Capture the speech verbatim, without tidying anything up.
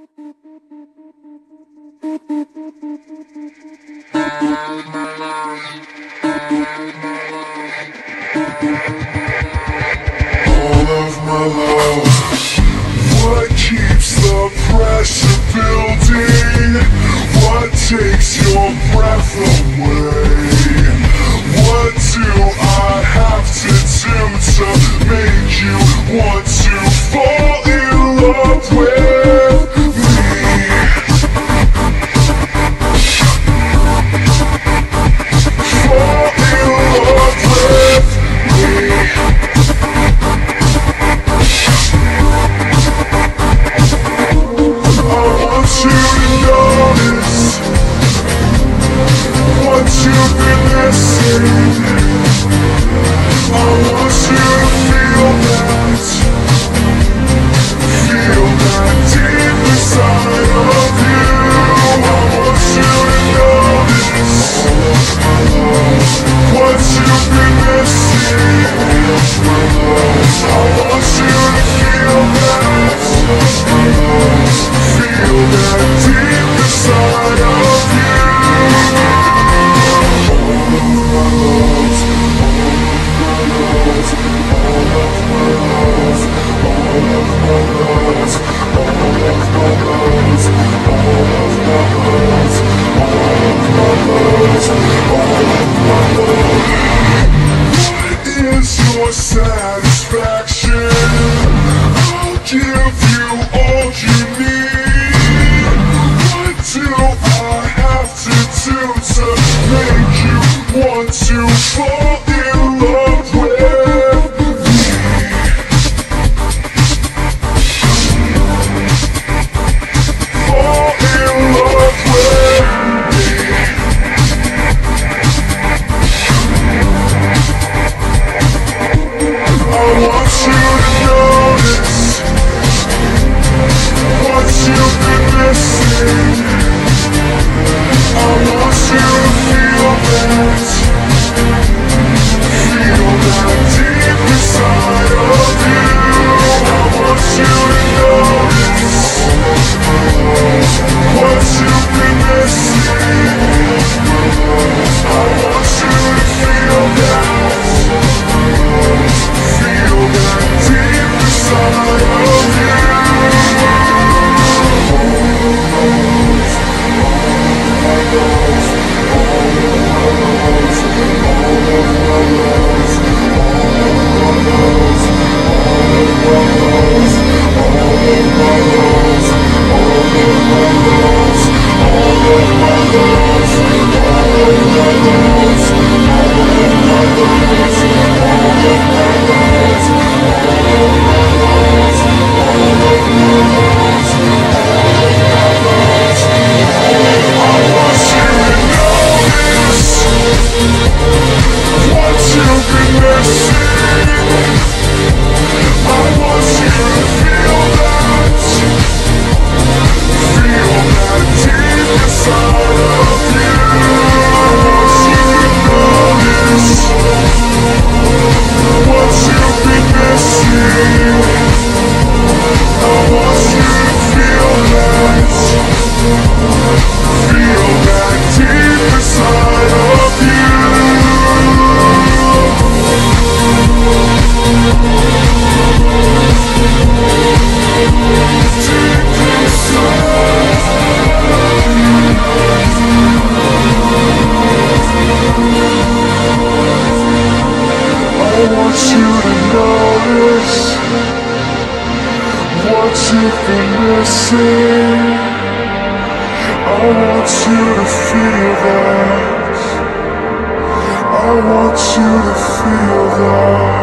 of my love, what keeps the pressure building? What takes your breath away? What do I have to do to make you want to fall in love with me? Fall in love with me. I want you to notice what you've been missing. I want you to feel that, feel that deep inside of you. I want you to notice what you've been missing. I want you to feel that, feel that deep inside of you. What is your satisfaction? I'll give you all you need. What do I have to do to make you want to fall in love with me? Fall in love with me. I want you to notice what you've been missing. I want you to feel that, feel that deep inside of you. I want you to notice what you've been missing. I want you to feel that, feel that deep inside of you. You've been missing. I want you to feel that. I want you to feel that.